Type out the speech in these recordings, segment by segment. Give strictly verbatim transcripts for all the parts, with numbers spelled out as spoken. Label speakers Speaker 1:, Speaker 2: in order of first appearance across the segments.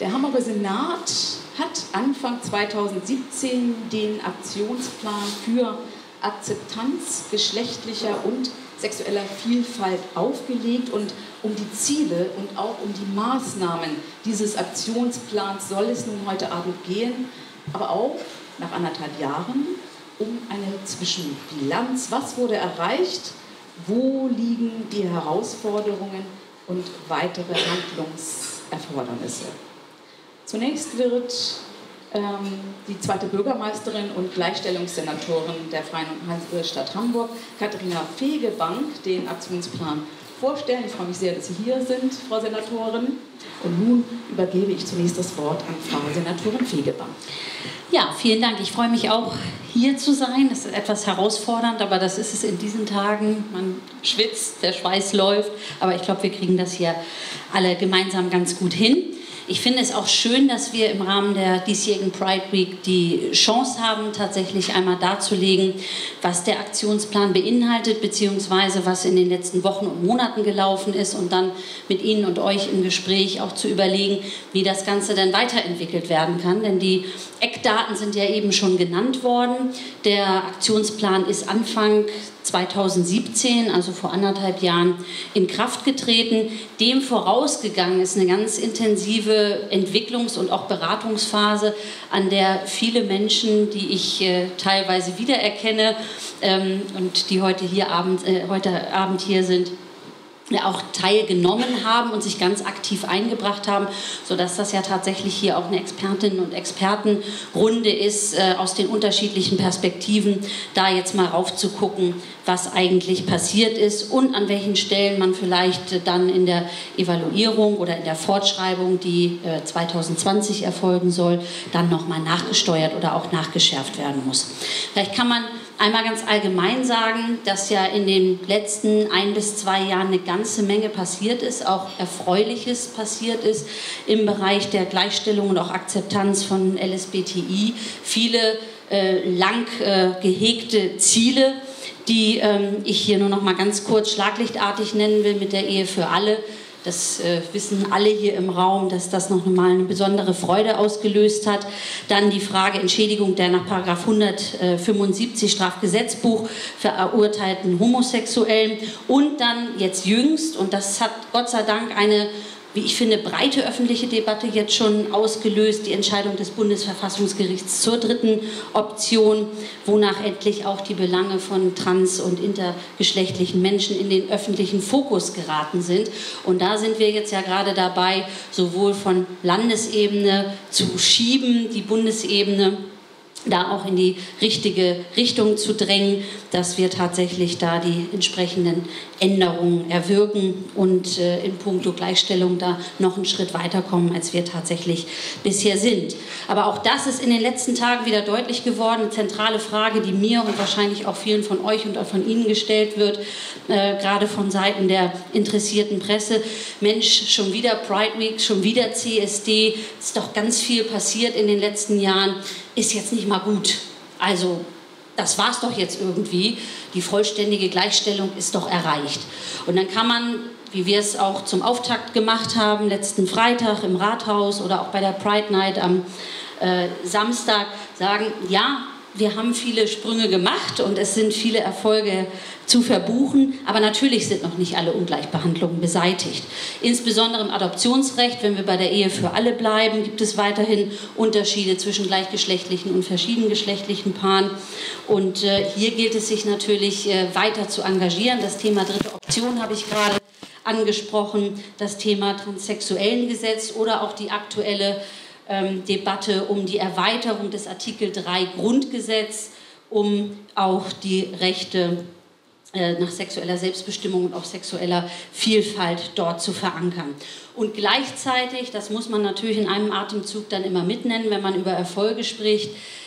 Speaker 1: Der Hamburger Senat hat Anfang zweitausendsiebzehn den Aktionsplan für Akzeptanz geschlechtlicher und sexueller Vielfalt aufgelegt, und um die Ziele und auch um die Maßnahmen dieses Aktionsplans soll es nun heute Abend gehen, aber auch nach anderthalb Jahren um eine Zwischenbilanz. Was wurde erreicht? Wo liegen die Herausforderungen und weitere Handlungserfordernisse? Zunächst wird ähm, die zweite Bürgermeisterin und Gleichstellungssenatorin der Freien Hansestadt Hamburg, Katharina Fegebank, den Aktionsplan vorstellen. Ich freue mich sehr, dass Sie hier sind, Frau Senatorin. Und nun übergebe ich zunächst das Wort an Frau Senatorin Fegebank.
Speaker 2: Ja, vielen Dank. Ich freue mich auch, hier zu sein. Das ist etwas herausfordernd, aber das ist es in diesen Tagen. Man schwitzt, der Schweiß läuft, aber ich glaube, wir kriegen das hier alle gemeinsam ganz gut hin. Ich finde es auch schön, dass wir im Rahmen der diesjährigen Pride Week die Chance haben, tatsächlich einmal darzulegen, was der Aktionsplan beinhaltet, beziehungsweise was in den letzten Wochen und Monaten gelaufen ist, und dann mit Ihnen und euch im Gespräch auch zu überlegen, wie das Ganze dann weiterentwickelt werden kann. Denn die Eckdaten sind ja eben schon genannt worden. Der Aktionsplan ist Anfang zweitausendsiebzehn, also vor anderthalb Jahren, in Kraft getreten. Dem vorausgegangen ist eine ganz intensive Entwicklungs- und auch Beratungsphase, an der viele Menschen, die ich äh, teilweise wiedererkenne ähm, und die heute, hier Abend, äh, heute Abend hier sind, auch teilgenommen haben und sich ganz aktiv eingebracht haben, sodass das ja tatsächlich hier auch eine Expertinnen- und Expertenrunde ist, äh, aus den unterschiedlichen Perspektiven, da jetzt mal raufzugucken, was eigentlich passiert ist und an welchen Stellen man vielleicht dann in der Evaluierung oder in der Fortschreibung, die äh, zweitausendzwanzig erfolgen soll, dann nochmal nachgesteuert oder auch nachgeschärft werden muss. Vielleicht kann man einmal ganz allgemein sagen, dass ja in den letzten ein bis zwei Jahren eine ganze Menge passiert ist, auch Erfreuliches passiert ist im Bereich der Gleichstellung und auch Akzeptanz von L S B T I. Viele äh, lang äh, gehegte Ziele, die ähm, ich hier nur noch mal ganz kurz schlaglichtartig nennen will, mit der Ehe für alle. Das äh, wissen alle hier im Raum, dass das noch mal eine besondere Freude ausgelöst hat. Dann die Frage Entschädigung der nach Paragraph hundertfünfundsiebzig Strafgesetzbuch verurteilten Homosexuellen. Und dann jetzt jüngst, und das hat Gott sei Dank eine, wie ich finde, breite öffentliche Debatte jetzt schon ausgelöst, die Entscheidung des Bundesverfassungsgerichts zur dritten Option, wonach endlich auch die Belange von trans- und intergeschlechtlichen Menschen in den öffentlichen Fokus geraten sind. Und da sind wir jetzt ja gerade dabei, sowohl von Landesebene zu schieben, die Bundesebene da auch in die richtige Richtung zu drängen, dass wir tatsächlich da die entsprechenden Änderungen erwirken und äh, in puncto Gleichstellung da noch einen Schritt weiterkommen, als wir tatsächlich bisher sind. Aber auch das ist in den letzten Tagen wieder deutlich geworden, eine zentrale Frage, die mir und wahrscheinlich auch vielen von euch und auch von Ihnen gestellt wird, äh, gerade von Seiten der interessierten Presse. Mensch, schon wieder Pride Week, schon wieder C S D, ist doch ganz viel passiert in den letzten Jahren, ist jetzt nicht mal gut. Also das war es doch jetzt irgendwie. Die vollständige Gleichstellung ist doch erreicht. Und dann kann man, wie wir es auch zum Auftakt gemacht haben, letzten Freitag im Rathaus oder auch bei der Pride Night am äh, Samstag, sagen, ja, wir haben viele Sprünge gemacht und es sind viele Erfolge zu verbuchen, aber natürlich sind noch nicht alle Ungleichbehandlungen beseitigt. Insbesondere im Adoptionsrecht, wenn wir bei der Ehe für alle bleiben, gibt es weiterhin Unterschiede zwischen gleichgeschlechtlichen und verschiedengeschlechtlichen Paaren. Und äh, hier gilt es sich natürlich äh, weiter zu engagieren. Das Thema dritte Option habe ich gerade angesprochen, das Thema Transsexuellengesetz oder auch die aktuelle ähm, Debatte um die Erweiterung des Artikel drei Grundgesetz, um auch die Rechte nach sexueller Selbstbestimmung und auch sexueller Vielfalt dort zu verankern. Und gleichzeitig, das muss man natürlich in einem Atemzug dann immer mitnennen, wenn man über Erfolge spricht,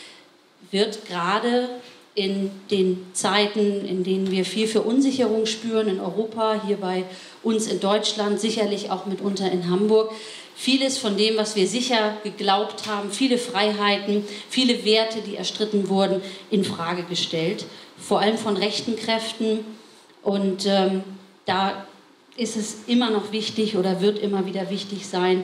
Speaker 2: wird gerade in den Zeiten, in denen wir viel Verunsicherung spüren in Europa, hier bei uns in Deutschland, sicherlich auch mitunter in Hamburg, vieles von dem, was wir sicher geglaubt haben, viele Freiheiten, viele Werte, die erstritten wurden, in Frage gestellt. Vor allem von rechten Kräften, und ähm, da ist es immer noch wichtig oder wird immer wieder wichtig sein,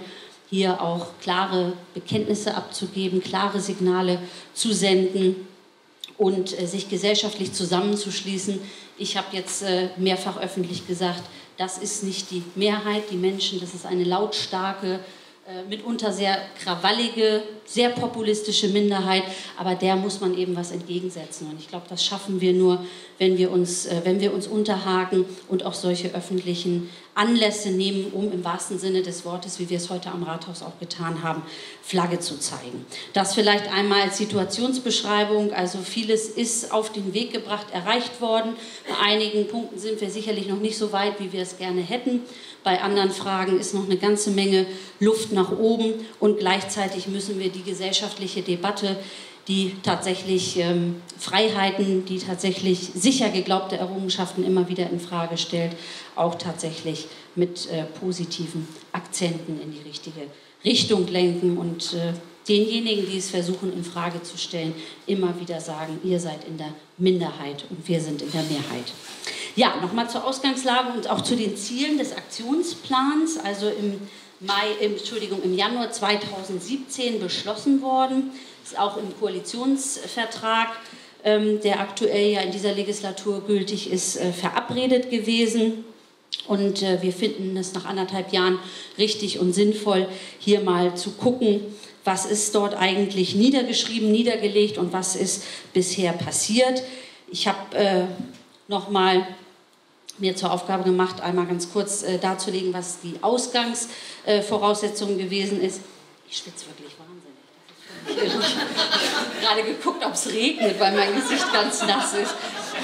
Speaker 2: hier auch klare Bekenntnisse abzugeben, klare Signale zu senden und äh, sich gesellschaftlich zusammenzuschließen. Ich habe jetzt äh, mehrfach öffentlich gesagt, das ist nicht die Mehrheit, die Menschen, das ist eine lautstarke, äh, mitunter sehr krawallige, sehr populistische Minderheit, aber der muss man eben was entgegensetzen. Und ich glaube, das schaffen wir nur, wenn wir uns, äh, wenn wir uns unterhaken und auch solche öffentlichen Anlässe nehmen, um im wahrsten Sinne des Wortes, wie wir es heute am Rathaus auch getan haben, Flagge zu zeigen. Das vielleicht einmal als Situationsbeschreibung, also vieles ist auf den Weg gebracht, erreicht worden. Bei einigen Punkten sind wir sicherlich noch nicht so weit, wie wir es gerne hätten. Bei anderen Fragen ist noch eine ganze Menge Luft nach oben und gleichzeitig müssen wir die gesellschaftliche Debatte, die tatsächlich ähm, Freiheiten, die tatsächlich sicher geglaubte Errungenschaften immer wieder in Frage stellt, auch tatsächlich mit äh, positiven Akzenten in die richtige Richtung lenken und äh, denjenigen, die es versuchen in Frage zu stellen, immer wieder sagen, ihr seid in der Minderheit und wir sind in der Mehrheit. Ja, nochmal zur Ausgangslage und auch zu den Zielen des Aktionsplans, also im Mai, im, Entschuldigung, im Januar zweitausendsiebzehn beschlossen worden, ist auch im Koalitionsvertrag, ähm, der aktuell ja in dieser Legislatur gültig ist, äh, verabredet gewesen. Und äh, wir finden es nach anderthalb Jahren richtig und sinnvoll, hier mal zu gucken, was ist dort eigentlich niedergeschrieben, niedergelegt und was ist bisher passiert. Ich habe äh, nochmal mir zur Aufgabe gemacht, einmal ganz kurz äh, darzulegen, was die Ausgangsvoraussetzung äh, gewesen ist. Ich schwitze wirklich wahnsinnig. Das ist ich habe gerade geguckt, ob es regnet, weil mein Gesicht ganz nass ist.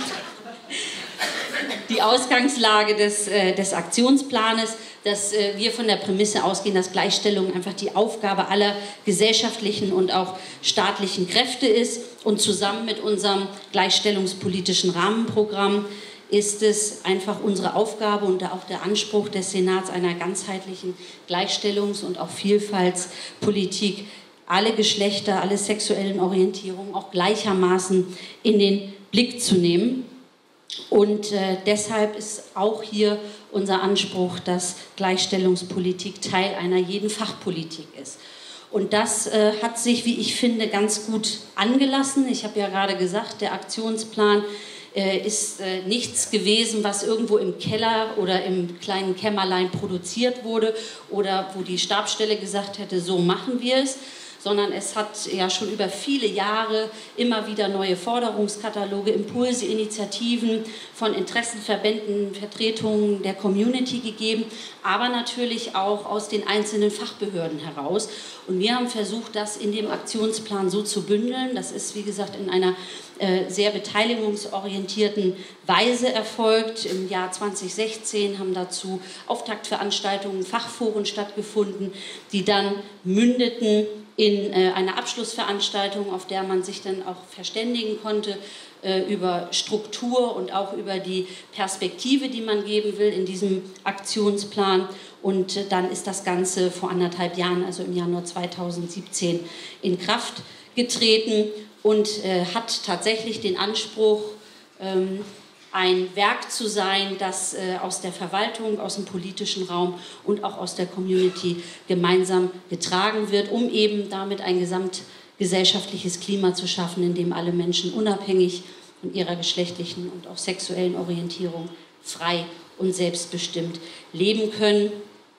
Speaker 2: Die Ausgangslage des, äh, des Aktionsplanes, dass äh, wir von der Prämisse ausgehen, dass Gleichstellung einfach die Aufgabe aller gesellschaftlichen und auch staatlichen Kräfte ist. Und zusammen mit unserem gleichstellungspolitischen Rahmenprogramm ist es einfach unsere Aufgabe und auch der Anspruch des Senats einer ganzheitlichen Gleichstellungs- und auch Vielfaltspolitik, alle Geschlechter, alle sexuellen Orientierungen auch gleichermaßen in den Blick zu nehmen. Und äh, deshalb ist auch hier unser Anspruch, dass Gleichstellungspolitik Teil einer jeden Fachpolitik ist. Und das äh, hat sich, wie ich finde, ganz gut angelassen. Ich habe ja gerade gesagt, der Aktionsplan äh, ist äh, nichts gewesen, was irgendwo im Keller oder im kleinen Kämmerlein produziert wurde oder wo die Stabsstelle gesagt hätte, so machen wir es, sondern es hat ja schon über viele Jahre immer wieder neue Forderungskataloge, Impulse, Initiativen von Interessenverbänden, Vertretungen der Community gegeben, aber natürlich auch aus den einzelnen Fachbehörden heraus. Und wir haben versucht, das in dem Aktionsplan so zu bündeln. Das ist, wie gesagt, in einer äh, sehr beteiligungsorientierten Weise erfolgt. Im Jahr zweitausendsechzehn haben dazu Auftaktveranstaltungen, Fachforen stattgefunden, die dann mündeten in äh, einer Abschlussveranstaltung, auf der man sich dann auch verständigen konnte äh, über Struktur und auch über die Perspektive, die man geben will in diesem Aktionsplan. Und äh, dann ist das Ganze vor anderthalb Jahren, also im Januar zweitausendsiebzehn, in Kraft getreten und äh, hat tatsächlich den Anspruch, ähm, ein Werk zu sein, das äh, aus der Verwaltung, aus dem politischen Raum und auch aus der Community gemeinsam getragen wird, um eben damit ein gesamtgesellschaftliches Klima zu schaffen, in dem alle Menschen unabhängig von ihrer geschlechtlichen und auch sexuellen Orientierung frei und selbstbestimmt leben können.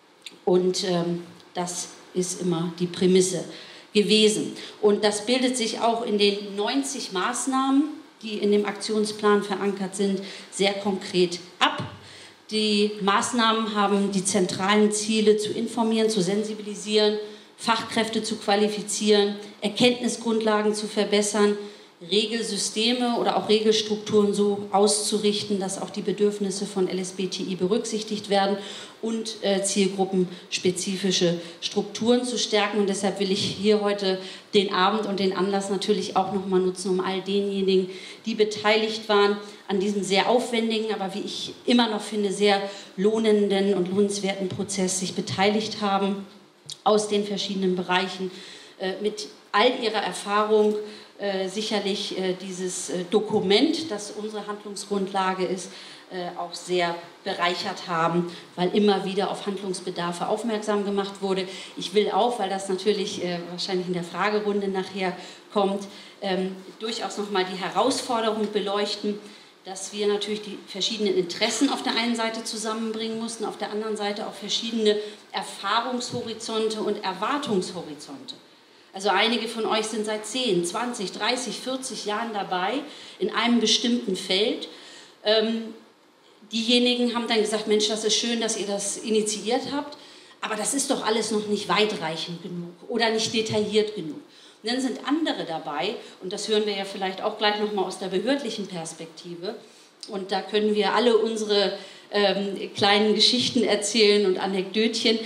Speaker 2: Und ähm, das ist immer die Prämisse gewesen. Und das bildet sich auch in den neunzig Maßnahmen, die in dem Aktionsplan verankert sind, sehr konkret ab. Die Maßnahmen haben die zentralen Ziele zu informieren, zu sensibilisieren, Fachkräfte zu qualifizieren, Erkenntnisgrundlagen zu verbessern, Regelsysteme oder auch Regelstrukturen so auszurichten, dass auch die Bedürfnisse von L S B T I berücksichtigt werden und äh, zielgruppenspezifische Strukturen zu stärken. Und deshalb will ich hier heute den Abend und den Anlass natürlich auch nochmal nutzen, um all denjenigen, die beteiligt waren an diesem sehr aufwendigen, aber wie ich immer noch finde, sehr lohnenden und lohnenswerten Prozess sich beteiligt haben, aus den verschiedenen Bereichen, äh, mit all ihrer Erfahrung äh, sicherlich äh, dieses äh, Dokument, das unsere Handlungsgrundlage ist, äh, auch sehr bereichert haben, weil immer wieder auf Handlungsbedarfe aufmerksam gemacht wurde. Ich will auch, weil das natürlich äh, wahrscheinlich in der Fragerunde nachher kommt, ähm, durchaus nochmal die Herausforderung beleuchten, dass wir natürlich die verschiedenen Interessen auf der einen Seite zusammenbringen mussten, auf der anderen Seite auch verschiedene Erfahrungshorizonte und Erwartungshorizonte. Also einige von euch sind seit zehn, zwanzig, dreißig, vierzig Jahren dabei in einem bestimmten Feld. Ähm, diejenigen haben dann gesagt, Mensch, das ist schön, dass ihr das initiiert habt, aber das ist doch alles noch nicht weitreichend genug oder nicht detailliert genug. Und dann sind andere dabei, und das hören wir ja vielleicht auch gleich nochmal aus der behördlichen Perspektive, und da können wir alle unsere ähm, kleinen Geschichten erzählen und Anekdötchen,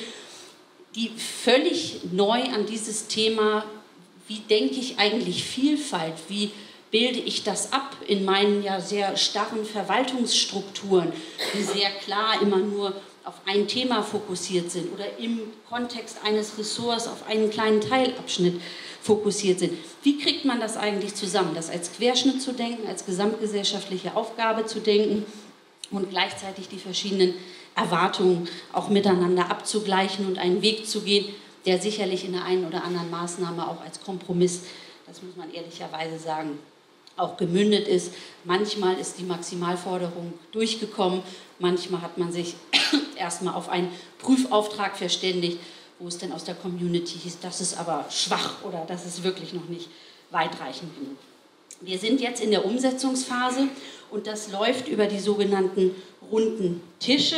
Speaker 2: die völlig neu an dieses Thema, wie denke ich eigentlich Vielfalt, wie bilde ich das ab in meinen ja sehr starren Verwaltungsstrukturen, die sehr klar immer nur auf ein Thema fokussiert sind oder im Kontext eines Ressorts auf einen kleinen Teilabschnitt fokussiert sind. Wie kriegt man das eigentlich zusammen, das als Querschnitt zu denken, als gesamtgesellschaftliche Aufgabe zu denken und gleichzeitig die verschiedenen Erwartungen auch miteinander abzugleichen und einen Weg zu gehen, der sicherlich in der einen oder anderen Maßnahme auch als Kompromiss, das muss man ehrlicherweise sagen, auch gemündet ist. Manchmal ist die Maximalforderung durchgekommen, manchmal hat man sich erstmal auf einen Prüfauftrag verständigt, wo es dann aus der Community hieß, das ist aber schwach oder das ist wirklich noch nicht weitreichend genug. Wir sind jetzt in der Umsetzungsphase und das läuft über die sogenannten runden Tische,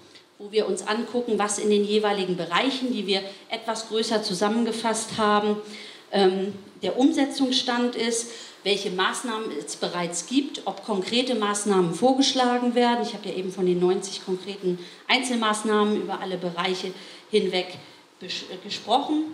Speaker 2: wo wir uns angucken, was in den jeweiligen Bereichen, die wir etwas größer zusammengefasst haben, ähm, der Umsetzungsstand ist, welche Maßnahmen es bereits gibt, ob konkrete Maßnahmen vorgeschlagen werden. Ich habe ja eben von den neunzig konkreten Einzelmaßnahmen über alle Bereiche hinweg gesprochen.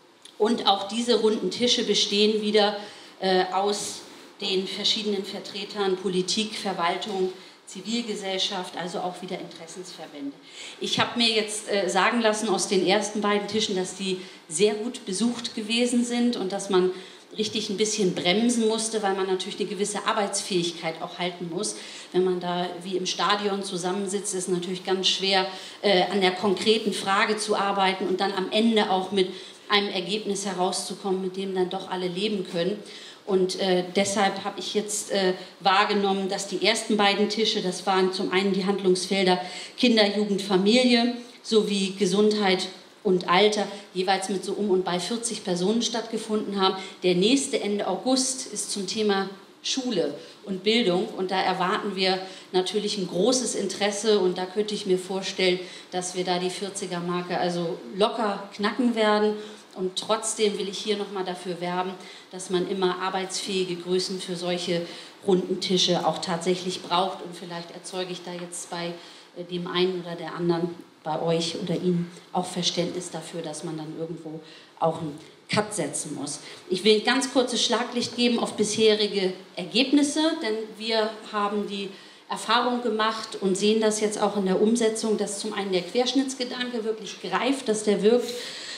Speaker 2: Und auch diese runden Tische bestehen wieder äh, aus den verschiedenen Vertretern Politik, Verwaltung, Zivilgesellschaft, also auch wieder Interessensverbände. Ich habe mir jetzt äh, sagen lassen aus den ersten beiden Tischen, dass die sehr gut besucht gewesen sind und dass man richtig ein bisschen bremsen musste, weil man natürlich eine gewisse Arbeitsfähigkeit auch halten muss. Wenn man da wie im Stadion zusammensitzt, ist es natürlich ganz schwer, äh, an der konkreten Frage zu arbeiten und dann am Ende auch mit einem Ergebnis herauszukommen, mit dem dann doch alle leben können. Und äh, deshalb habe ich jetzt äh, wahrgenommen, dass die ersten beiden Tische, das waren zum einen die Handlungsfelder Kinder, Jugend, Familie sowie Gesundheit und Alter, jeweils mit so um und bei vierzig Personen stattgefunden haben. Der nächste Ende August ist zum Thema Schule und Bildung und da erwarten wir natürlich ein großes Interesse und da könnte ich mir vorstellen, dass wir da die vierziger-Marke also locker knacken werden. Und trotzdem will ich hier nochmal dafür werben, dass man immer arbeitsfähige Größen für solche runden Tische auch tatsächlich braucht. Und vielleicht erzeuge ich da jetzt bei dem einen oder der anderen, bei euch oder Ihnen, auch Verständnis dafür, dass man dann irgendwo auch einen Cut setzen muss. Ich will ein ganz kurzes Schlaglicht geben auf bisherige Ergebnisse, denn wir haben die Erfahrung gemacht und sehen das jetzt auch in der Umsetzung, dass zum einen der Querschnittsgedanke wirklich greift, dass der wirkt,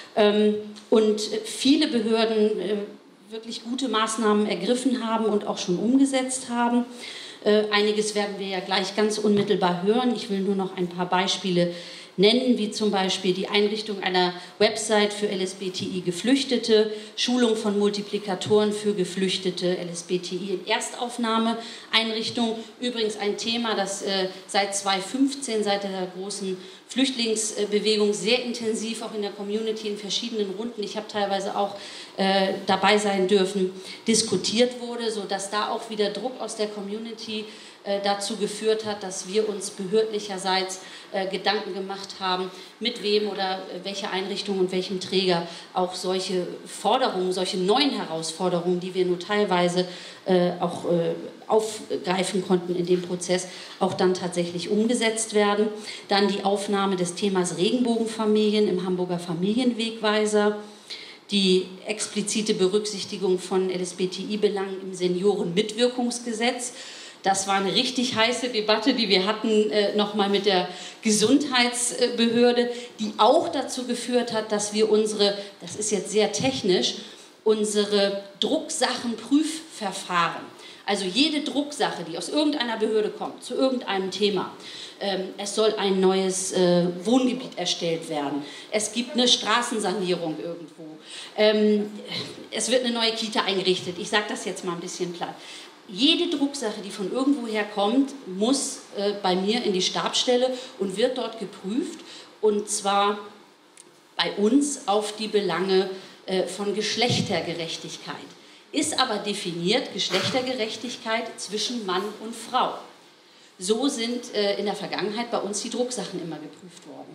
Speaker 2: und viele Behörden wirklich gute Maßnahmen ergriffen haben und auch schon umgesetzt haben. Einiges werden wir ja gleich ganz unmittelbar hören. Ich will nur noch ein paar Beispiele nennen, wie zum Beispiel die Einrichtung einer Website für L S B T I-Geflüchtete, Schulung von Multiplikatoren für geflüchtete L S B T I in Erstaufnahmeeinrichtungen. Übrigens ein Thema, das äh, seit zweitausendfünfzehn, seit der großen Flüchtlingsbewegung sehr intensiv auch in der Community in verschiedenen Runden, ich habe teilweise auch äh, dabei sein dürfen, diskutiert wurde, sodass da auch wieder Druck aus der Community äh, dazu geführt hat, dass wir uns behördlicherseits äh, Gedanken gemacht haben, mit wem oder äh, welche Einrichtung und welchem Träger auch solche Forderungen, solche neuen Herausforderungen, die wir nur teilweise äh, auch äh, aufgreifen konnten in dem Prozess, auch dann tatsächlich umgesetzt werden. Dann die Aufnahme des Themas Regenbogenfamilien im Hamburger Familienwegweiser, die explizite Berücksichtigung von L S B T I-Belangen im Seniorenmitwirkungsgesetz. Das war eine richtig heiße Debatte, die wir hatten äh, nochmal mit der Gesundheitsbehörde, die auch dazu geführt hat, dass wir unsere, das ist jetzt sehr technisch, unsere Drucksachenprüfverfahren. Also jede Drucksache, die aus irgendeiner Behörde kommt, zu irgendeinem Thema. Ähm, es soll ein neues äh, Wohngebiet erstellt werden. Es gibt eine Straßensanierung irgendwo. Ähm, es wird eine neue Kita eingerichtet. Ich sage das jetzt mal ein bisschen platt. Jede Drucksache, die von irgendwoher kommt, muss äh, bei mir in die Stabsstelle und wird dort geprüft. Und zwar bei uns auf die Belange äh, von Geschlechtergerechtigkeit. Ist aber definiert Geschlechtergerechtigkeit zwischen Mann und Frau. So sind äh, in der Vergangenheit bei uns die Drucksachen immer geprüft worden.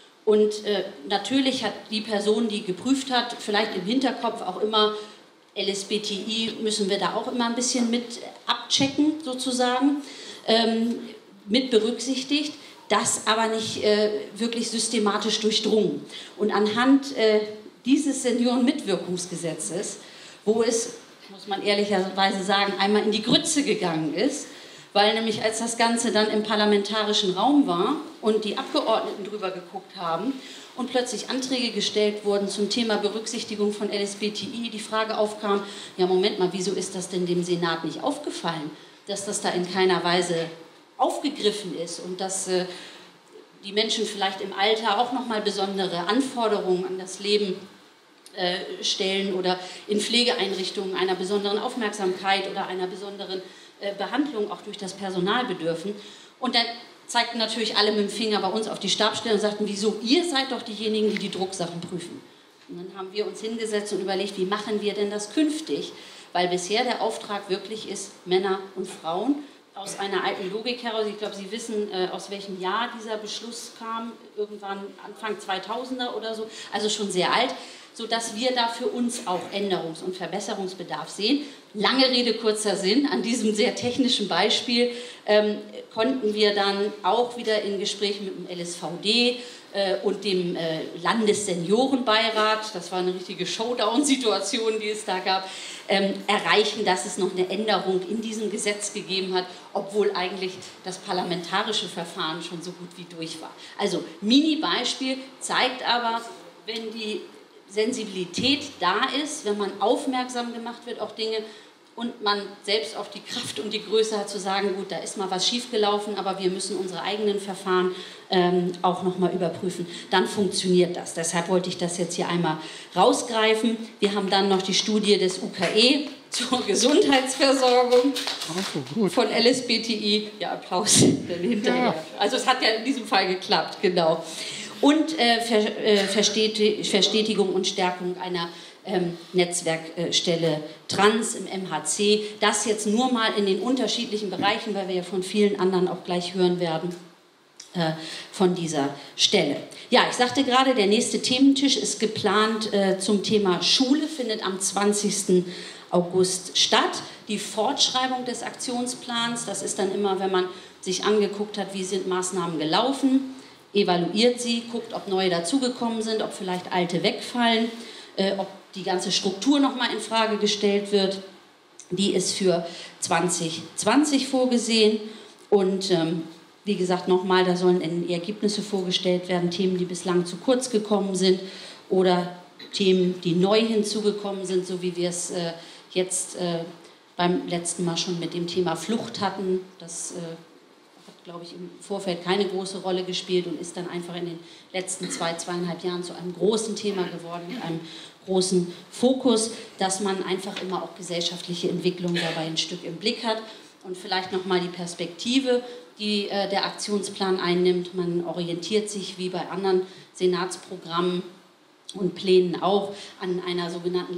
Speaker 2: Und äh, natürlich hat die Person, die geprüft hat, vielleicht im Hinterkopf auch immer, L S B T I müssen wir da auch immer ein bisschen mit abchecken, sozusagen, ähm, mit berücksichtigt, das aber nicht äh, wirklich systematisch durchdrungen. Und anhand äh, dieses Seniorenmitwirkungsgesetzes, wo es, muss man ehrlicherweise sagen, einmal in die Grütze gegangen ist, weil nämlich als das Ganze dann im parlamentarischen Raum war und die Abgeordneten drüber geguckt haben und plötzlich Anträge gestellt wurden zum Thema Berücksichtigung von L S B T I, die Frage aufkam, ja Moment mal, wieso ist das denn dem Senat nicht aufgefallen, dass das da in keiner Weise aufgegriffen ist und dass äh, die Menschen vielleicht im Alter auch nochmal besondere Anforderungen an das Leben äh, stellen oder in Pflegeeinrichtungen einer besonderen Aufmerksamkeit oder einer besonderen äh, Behandlung auch durch das Personal bedürfen. Und dann zeigten natürlich alle mit dem Finger bei uns auf die Stabsstelle und sagten, wieso, ihr seid doch diejenigen, die die Drucksachen prüfen. Und dann haben wir uns hingesetzt und überlegt, wie machen wir denn das künftig? Weil bisher der Auftrag wirklich ist, Männer und Frauen, aus einer alten Logik heraus, ich glaube, Sie wissen, äh, aus welchem Jahr dieser Beschluss kam, irgendwann Anfang zweitausender oder so, also schon sehr alt, sodass wir da für uns auch Änderungs- und Verbesserungsbedarf sehen. Lange Rede, kurzer Sinn, an diesem sehr technischen Beispiel ähm, konnten wir dann auch wieder in Gesprächen mit dem L S V D äh, und dem äh, Landesseniorenbeirat, das war eine richtige Showdown-Situation, die es da gab, ähm, erreichen, dass es noch eine Änderung in diesem Gesetz gegeben hat, obwohl eigentlich das parlamentarische Verfahren schon so gut wie durch war. Also Mini-Beispiel zeigt aber, wenn die Sensibilität da ist, wenn man aufmerksam gemacht wird auf Dinge und man selbst auch die Kraft und die Größe hat zu sagen, gut, da ist mal was schiefgelaufen, aber wir müssen unsere eigenen Verfahren ähm, auch nochmal überprüfen, dann funktioniert das. Deshalb wollte ich das jetzt hier einmal rausgreifen. Wir haben dann noch die Studie des U K E zur Gesundheitsversorgung
Speaker 3: oh,
Speaker 2: von L S B T I. Ja, Applaus dann hinterher. Ja. Also es hat ja in diesem Fall geklappt, genau. Und äh, Ver, äh, Verstetigung und Stärkung einer ähm, Netzwerkstelle Trans im M H C. Das jetzt nur mal in den unterschiedlichen Bereichen, weil wir ja von vielen anderen auch gleich hören werden äh, von dieser Stelle. Ja, ich sagte gerade, der nächste Thementisch ist geplant äh, zum Thema Schule, findet am zwanzigsten August statt. Die Fortschreibung des Aktionsplans, das ist dann immer, wenn man sich angeguckt hat, wie sind Maßnahmen gelaufen, evaluiert sie, guckt, ob neue dazugekommen sind, ob vielleicht alte wegfallen, äh, ob die ganze Struktur nochmal in Frage gestellt wird. Die ist für zwanzig zwanzig vorgesehen und ähm, wie gesagt nochmal, da sollen Ergebnisse vorgestellt werden, Themen, die bislang zu kurz gekommen sind oder Themen, die neu hinzugekommen sind, so wie wir es äh, jetzt äh, beim letzten Mal schon mit dem Thema Flucht hatten. Das äh, glaube ich, im Vorfeld keine große Rolle gespielt und ist dann einfach in den letzten zwei, zweieinhalb Jahren zu einem großen Thema geworden, mit einem großen Fokus, dass man einfach immer auch gesellschaftliche Entwicklung dabei ein Stück im Blick hat und vielleicht nochmal die Perspektive, die äh, der Aktionsplan einnimmt. Man orientiert sich wie bei anderen Senatsprogrammen und Plänen auch an einer sogenannten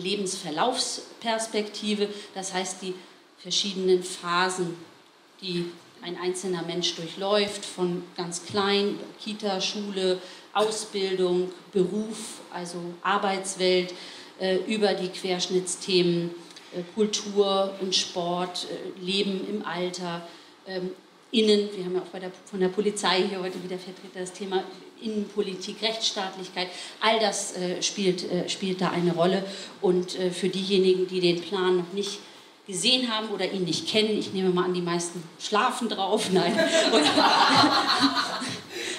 Speaker 2: Lebensverlaufsperspektive, das heißt die verschiedenen Phasen, die ein einzelner Mensch durchläuft, von ganz klein, Kita, Schule, Ausbildung, Beruf, also Arbeitswelt, äh, über die Querschnittsthemen äh, Kultur und Sport, äh, Leben im Alter, ähm, Innen, wir haben ja auch bei der, von der Polizei hier heute wieder Vertreter, das Thema Innenpolitik, Rechtsstaatlichkeit, all das äh, spielt, äh, spielt da eine Rolle und äh, für diejenigen, die den Plan noch nicht gesehen haben oder ihn nicht kennen. Ich nehme mal an, die meisten schlafen drauf. Nein. Und haben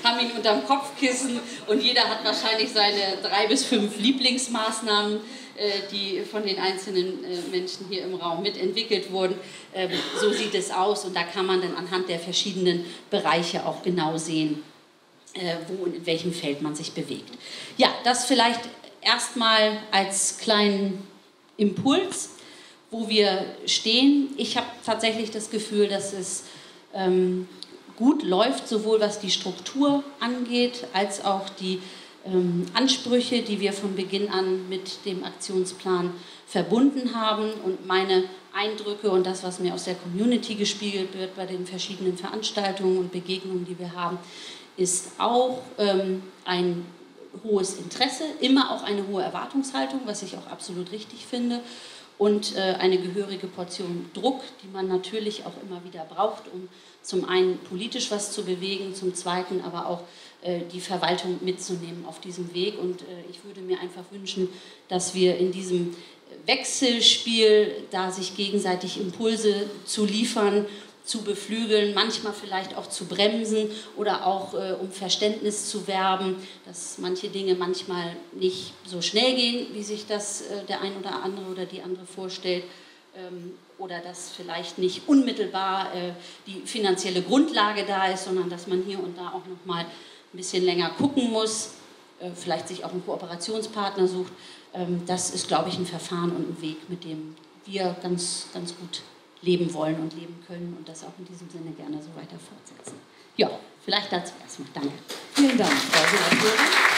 Speaker 2: haben ihn unterm Kopfkissen und jeder hat wahrscheinlich seine drei bis fünf Lieblingsmaßnahmen, die von den einzelnen Menschen hier im Raum mitentwickelt wurden. So sieht es aus und da kann man dann anhand der verschiedenen Bereiche auch genau sehen, wo und in welchem Feld man sich bewegt. Ja, das vielleicht erstmal als kleinen Impuls, wo wir stehen. Ich habe tatsächlich das Gefühl, dass es ähm, gut läuft, sowohl was die Struktur angeht, als auch die ähm, Ansprüche, die wir von Beginn an mit dem Aktionsplan verbunden haben. Und meine Eindrücke und das, was mir aus der Community gespiegelt wird bei den verschiedenen Veranstaltungen und Begegnungen, die wir haben, ist auch ähm, ein hohes Interesse, immer auch eine hohe Erwartungshaltung, was ich auch absolut richtig finde, und äh, eine gehörige Portion Druck, die man natürlich auch immer wieder braucht, um zum einen politisch was zu bewegen, zum zweiten aber auch äh, die Verwaltung mitzunehmen auf diesem Weg. Und äh, ich würde mir einfach wünschen, dass wir in diesem Wechselspiel, da sich gegenseitig Impulse zu liefern, zu beflügeln, manchmal vielleicht auch zu bremsen oder auch äh, um Verständnis zu werben, dass manche Dinge manchmal nicht so schnell gehen, wie sich das äh, der ein oder andere oder die andere vorstellt, ähm, oder dass vielleicht nicht unmittelbar äh, die finanzielle Grundlage da ist, sondern dass man hier und da auch noch mal ein bisschen länger gucken muss, äh, vielleicht sich auch einen Kooperationspartner sucht. Ähm, das ist, glaube ich, ein Verfahren und ein Weg, mit dem wir ganz, ganz gut leben wollen und leben können und das auch in diesem Sinne gerne so weiter fortsetzen. Ja, vielleicht dazu erstmal. Danke.
Speaker 1: Vielen Dank, Frau Senatorin.